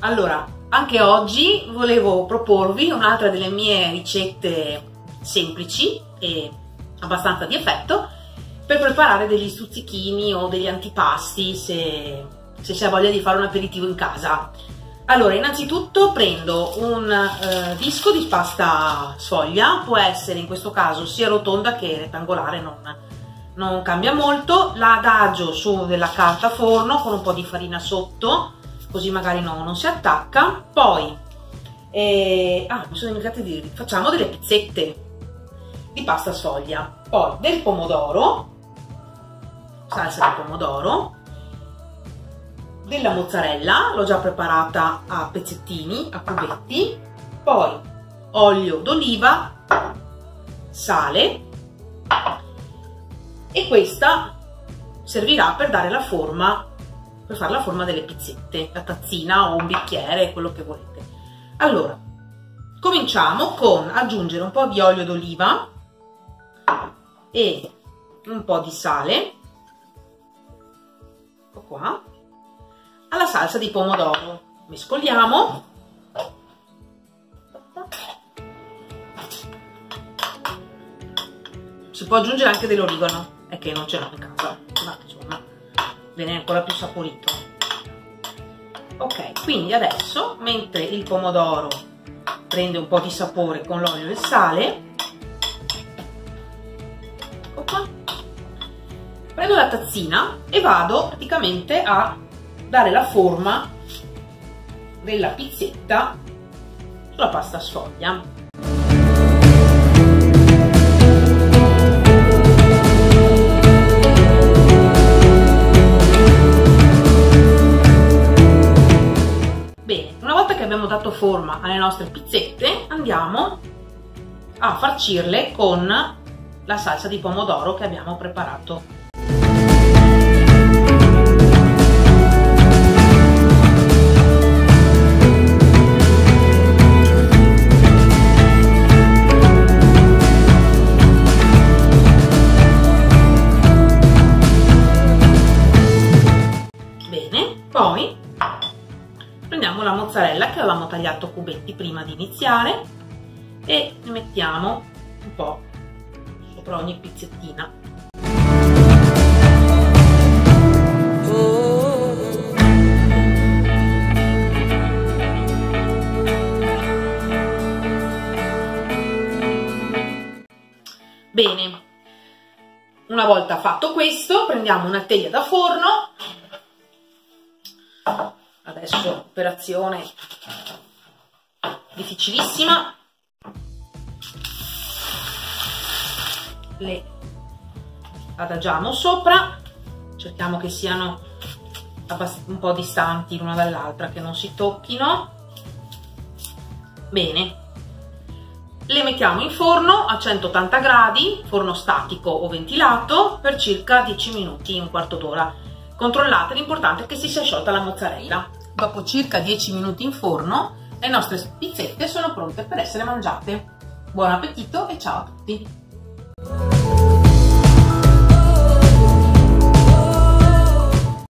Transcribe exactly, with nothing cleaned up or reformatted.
Allora, anche oggi volevo proporvi un'altra delle mie ricette semplici e abbastanza di effetto per preparare degli stuzzichini o degli antipasti se, se si ha voglia di fare un aperitivo in casa. Allora, innanzitutto prendo un eh, disco di pasta sfoglia, può essere in questo caso sia rotonda che rettangolare, non, non cambia molto, la adagio su della carta forno con un po' di farina sotto, così magari no, non si attacca. Poi eh, ah, mi sono dimenticata di dire, facciamo delle pizzette di pasta sfoglia, poi del pomodoro, salsa di pomodoro, della mozzarella, l'ho già preparata a pezzettini, a cubetti, poi olio d'oliva, sale, e questa servirà per dare la forma, per fare la forma delle pizzette, la tazzina o un bicchiere, quello che volete. Allora, cominciamo con aggiungere un po' di olio d'oliva e un po' di sale, ecco qua, alla salsa di pomodoro. Mescoliamo. Si può aggiungere anche dell'origano, è che non ce l'ho in casa, ma insomma viene ancora più saporito. Ok, quindi adesso, mentre il pomodoro prende un po' di sapore con l'olio e il sale, ecco qua, prendo la tazzina e vado praticamente a dare la forma della pizzetta sulla pasta sfoglia. Bene, una volta che abbiamo dato forma alle nostre pizzette, andiamo a farcirle con la salsa di pomodoro che abbiamo preparato. Poi prendiamo la mozzarella che avevamo tagliato a cubetti prima di iniziare e ne mettiamo un po' sopra ogni pizzettina. Bene, una volta fatto questo, prendiamo una teglia da forno. Adesso operazione difficilissima, le adagiamo sopra, cerchiamo che siano un po' distanti l'una dall'altra, che non si tocchino. Bene, le mettiamo in forno a centottanta gradi, forno statico o ventilato, per circa dieci minuti, un quarto d'ora. Controllate, l'importante è che si sia sciolta la mozzarella. Dopo circa dieci minuti in forno, le nostre pizzette sono pronte per essere mangiate. Buon appetito e ciao a tutti!